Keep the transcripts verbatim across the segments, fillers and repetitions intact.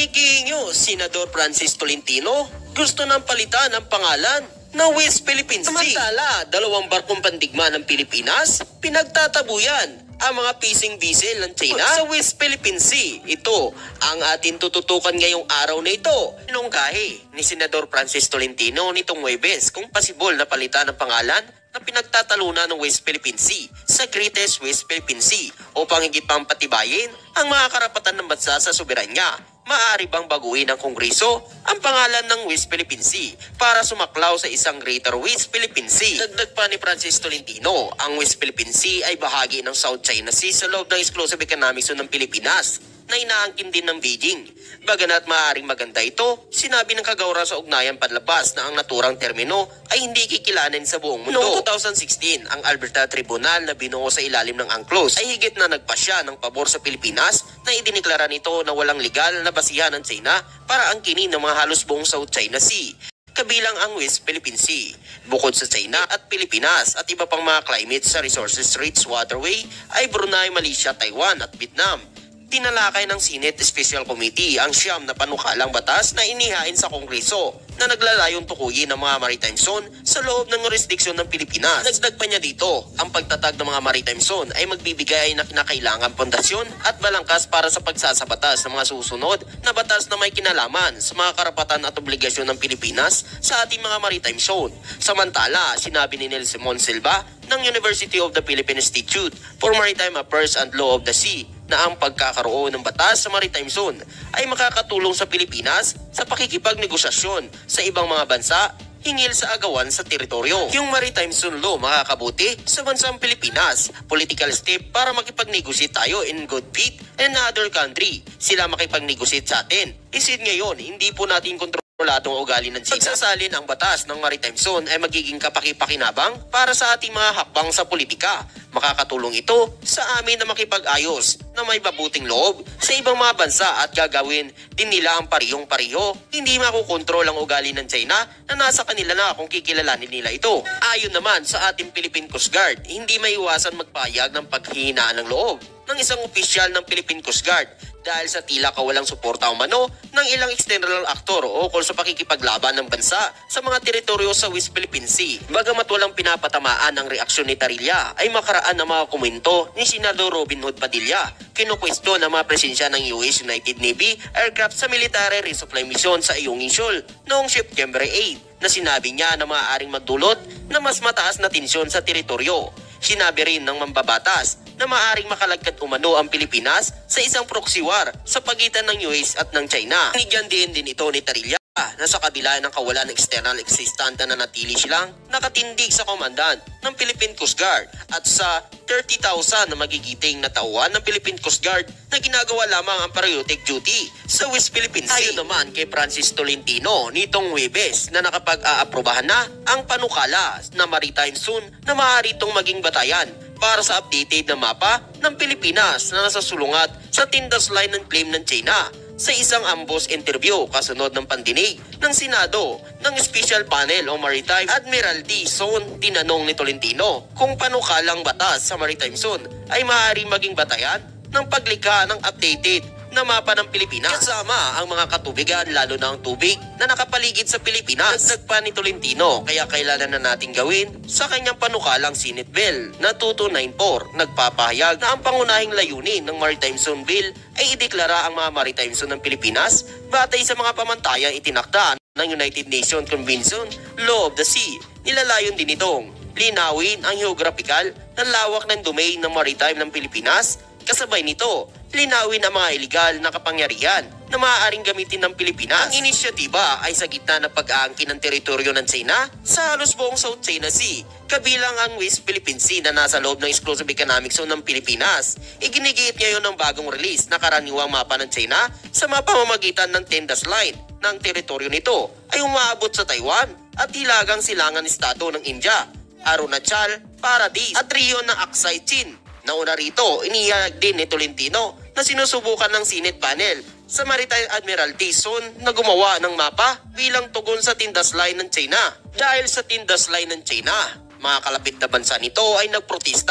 Breaking news, Senador Francis Tolentino gusto nang palitan ang pangalan na West Philippine Sea. Samantala, dalawang barkong pandigma ng Pilipinas, pinagtatabuyan ang mga fishing vessel ng China sa West Philippine Sea. Ito ang atin tututukan ngayong araw na ito. Pinungkahi ni Senador Francis Tolentino nitong Huwebes kung pasibol na palitan ang pangalan na pinagtatalunan ng West Philippine Sea sa Greatest West Philippine Sea upang higit pang patibayin ang mga karapatan ng bansa sa soberanya. Maaari bang baguhin ng Kongreso ang pangalan ng West Philippine Sea para sumaklaw sa isang Greater West Philippine Sea? Dagdag pa ni Francis Tolentino, ang West Philippine Sea ay bahagi ng South China Sea sa loob ng Exclusive Economic Zone ng Pilipinas na inaangkin din ng Beijing. Bagana't maaaring maganda ito, sinabi ng kagawaran sa ugnayan panlabas na ang naturang termino ay hindi kikilanin sa buong mundo. Noong two thousand sixteen, ang Alberta Tribunal na binuo sa ilalim ng UNCLOS ay higit na nagpasya ng pabor sa Pilipinas na idiniklara nito na walang legal na basihan ng China para angkinin ng mga halos buong South China Sea, kabilang ang West Philippine Sea. Bukod sa China at Pilipinas at iba pang mga climate sa resources-rich waterway ay Brunei, Malaysia, Taiwan at Vietnam. Tinalakay ng Senate Special Committee ang siyam na panukalang batas na inihain sa Kongreso na naglalayong tukuyin ng mga maritime zone sa loob ng jurisdiksyon ng Pilipinas. Dagdag pa niya dito, ang pagtatag ng mga maritime zone ay magbibigay na kinakailangang pundasyon at balangkas para sa pagsasabatas ng mga susunod na batas na may kinalaman sa mga karapatan at obligasyon ng Pilipinas sa ating mga maritime zone. Samantala, sinabi ni Nelson Monsilva ng University of the Philippine Institute for Maritime Affairs and Law of the Sea na ang pagkakaroon ng batas sa maritime zone ay makakatulong sa Pilipinas sa pakikipagnegosasyon sa ibang mga bansa hingil sa agawan sa teritoryo. Yung maritime zone law makakabuti sa bansang Pilipinas, political step para makipag-negotiate tayo in good faith and other country. Sila makipag-negotiate sa atin. Isin ngayon, hindi po natin kontrol ladong ugali ng China. Pagsasalin ang batas ng maritime zone ay magiging kapakipakinabang para sa ating mga hakbang sa politika. Makakatulong ito sa amin na makipag-ayos na may mabuting loob sa ibang mga bansa at gagawin din nila ang parihong-pariho. Hindi makukontrol ang ugali ng China na nasa kanila na kung kikilalanin nila ito. Ayon naman sa ating Philippine Coast Guard, hindi maiwasan magpahayag ng paghihinaan ng loob ng isang opisyal ng Philippine Coast Guard dahil sa tila kawalang suporta umano ng ilang external actor o ukol sa pakikipaglaban ng bansa sa mga teritoryo sa West Philippine Sea. Bagamat walang pinapatamaan ang reaksyon ni Tarilla, ay makaraan ng mga komento ni Senador Robin Hood Padilla. Kinukwesto ng mga presensya ng U S United Navy aircraft sa military resupply mission sa Iyong Insul noong September eighth na sinabi niya na maaaring magdulot na mas mataas na tensyon sa teritoryo. Sinabi rin ng mambabatas na maaaring makalagkat umano ang Pilipinas sa isang proxy war sa pagitan ng U S at ng China. Binigyan din din ito ni Tarilla na sa kabila ng kawalan ng external assistant na nanatili silang nakatindig sa komandant ng Philippine Coast Guard at sa thirty thousand na magigiting na tauhan ng Philippine Coast Guard na ginagawa lamang ang patriotic duty sa West Philippine Sea. Ayon naman kay Francis Tolentino nitong Huwebes na nakapag-aaprobahan na ang panukala na maritime zone na maaari itong maging batayan para sa updated na mapa ng Pilipinas na nasa sulungat sa tindas line ng claim ng China. Sa isang ambos interview kasunod ng pandinig ng Senado ng Special Panel on Maritime Admiralty Zone, tinanong ni Tolentino kung panukalang batas sa maritime zone ay maaaring maging batayan ng paglikha ng updated na mapa ng Pilipinas kasama ang mga katubigan lalo na ang tubig na nakapaligid sa Pilipinas. Dagdag pa ni Tolentino, kaya kailangan na nating gawin sa kanyang panukalang Senate Bill na two two nine four nagpapahayag na ang pangunahing layunin ng Maritime Zone Bill ay ideklara ang mga maritime zone ng Pilipinas batay sa mga pamantayang itinakda ng United Nations Convention Law of the Sea. Nilalayon din itong linawin ang geographical na lawak ng domain ng maritime ng Pilipinas. Kasabay nito, linawin ang mga illegal na kapangyarihan na maaaring gamitin ng Pilipinas. Ang inisyatiba ay sa gitna ng pag-aangkin ng teritoryo ng China sa halos buong South China Sea, kabilang ang West Philippine Sea na nasa loob ng Exclusive Economic Zone ng Pilipinas. Iginigiit ngayon ng bagong release na karaniwang mapa ng China sa mapamamagitan ng Tendas Line ng teritoryo nito ay umaabot sa Taiwan at hilagang silangan estado ng India, Arunachal, Paradise at riyon ng Aksai Chin. Nauna rito, inihayag din ni Tolentino na sinusubukan ng Senate Panel sa Maritime Admiralty Zone na gumawa ng mapa bilang tugon sa tindas line ng China. Dahil sa tindas line ng China, mga kalapit na bansa nito ay nagprotesta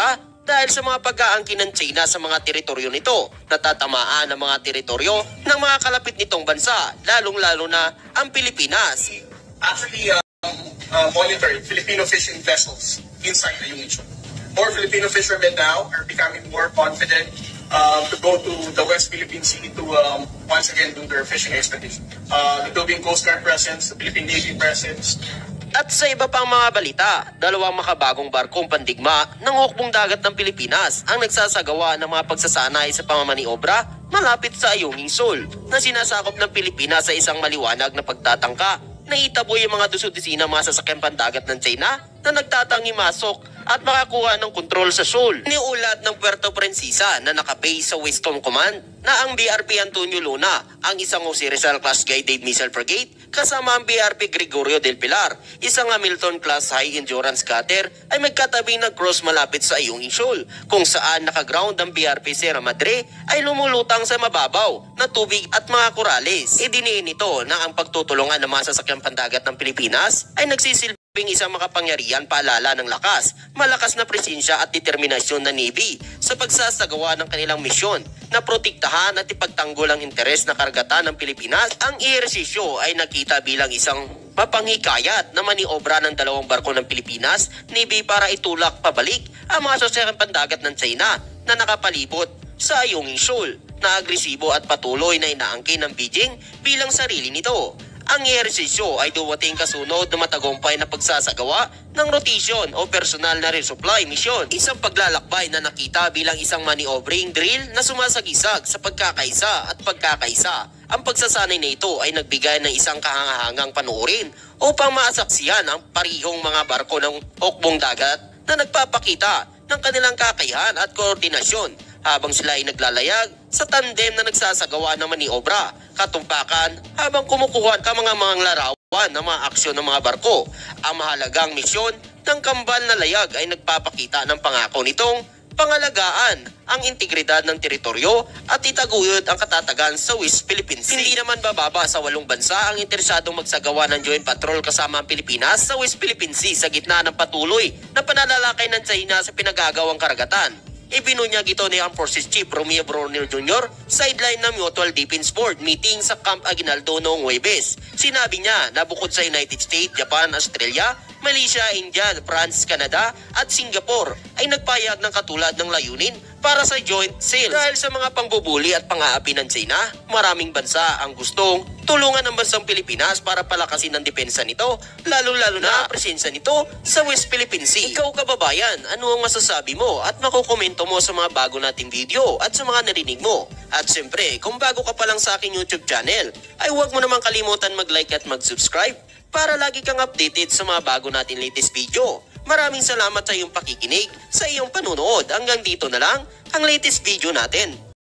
dahil sa mga pag-aangkin ng China sa mga teritoryo nito. Natatamaan ang mga teritoryo ng mga kalapit nitong bansa, lalong-lalo na ang Pilipinas. Actually, uh, uh, monitored Filipino fishing vessels inside Ayungin Shoal. More Filipino fishermen now are becoming more confident uh, to go to the West Philippine Sea to um, once again do their fishing expedition. Uh, the Philippine Coast Guard presence, the Philippine Navy presence. At sa iba pang mga balita, dalawang makabagong barkong pandigma ng hukbong dagat ng Pilipinas ang nagsasagawa ng mga pagsasanay sa pamamaniobra malapit sa Ayungin Shoal na sinasakop ng Pilipinas sa isang maliwanag na pagtatangka na itaboy ang mga dusudisina mga sasakyang pandagat ng China na nagtatangi masok at makakuha ng kontrol sa shoal. Niulat ng Puerto Princesa na nakabase sa Western Command na ang B R P Antonio Luna, ang isang Jose Rizal Class Guided Missile Frigate, kasama ang B R P Gregorio del Pilar, isang Hamilton Class High Endurance Cutter, ay magkatabing nag-cross malapit sa Ayungin Shoal, kung saan nakaground ang B R P Sierra Madre ay lumulutang sa mababaw na tubig at mga korales. Idiniin nito na ang pagtutulungan ng mga sasakyang pandagat ng Pilipinas ay nagsisilbi Bing isang makapangyarihan paalala ng lakas, malakas na presensya at determinasyon ng Navy sa pagsasagawa ng kanilang misyon na protektahan at ipagtanggol ang interes na karagatan ng Pilipinas. Ang ehersisyo ay nakita bilang isang mapanghikayat na maniobra ng dalawang barko ng Pilipinas, Navy para itulak pabalik ang mga sasakyang pandagat ng China na nakapalibot sa Ayungin Shoal na agresibo at patuloy na inaangkin ng Beijing bilang sarili nito. Ang ehersisyo ay dumating kasunod na matagumpay na pagsasagawa ng rotation o personal na resupply mission. Isang paglalakbay na nakita bilang isang maniobring drill na sumasagisag sa pagkakaisa at pagkakaisa. Ang pagsasanay na ito ay nagbigay ng isang kahangahangang panuorin upang maasaksihan ang parihong mga barko ng hukbong dagat na nagpapakita ng kanilang kakayahan at koordinasyon habang sila ay naglalayag sa tandem na nagsasagawa ng maniobra, katumpakan habang kumukuha ka mga mga larawan ng mga aksyon ng mga barko. Ang mahalagang misyon ng kambal na layag ay nagpapakita ng pangako nitong pangalagaan ang integridad ng teritoryo at itaguyod ang katatagan sa West Philippine Sea. Hindi naman bababa sa walong bansa ang interesadong magsagawa ng joint patrol kasama ang Pilipinas sa West Philippine Sea sa gitna ng patuloy na pananalakay ng China sa pinagagawang karagatan. Ibinunyag ito ni Armed Forces Chief Romeo Bronner Junior sideline ng Mutual Defense Board meeting sa Camp Aguinaldo noong Huwebes. Sinabi niya na bukod sa United States, Japan, Australia, Malaysia, India, France, Canada at Singapore ay nagpayag ng katulad ng layunin para sa joint sales. Dahil sa mga pangbubuli at pang-aapi ng China, maraming bansa ang gustong tulungan ng bansang Pilipinas para palakasin ang depensa nito, lalo-lalo na ang presensya nito sa West Philippine Sea. Ikaw kababayan, ano ang masasabi mo at makukomento mo sa mga bago nating video at sa mga narinig mo? At siyempre, kung bago ka pa lang sa aking YouTube channel, ay huwag mo namang kalimutan mag-like at mag-subscribe para lagi kang updated sa mga bago natin latest video. Maraming salamat sa iyong pakikinig, sa iyong panunood. Hanggang dito na lang ang latest video natin.